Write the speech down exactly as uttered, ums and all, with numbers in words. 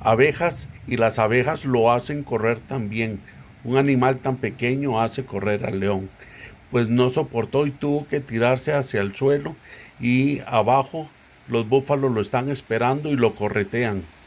abejas y las abejas lo hacen correr también. Un animal tan pequeño hace correr al león. Pues no soportó y tuvo que tirarse hacia el suelo y abajo los búfalos lo están esperando y lo corretean.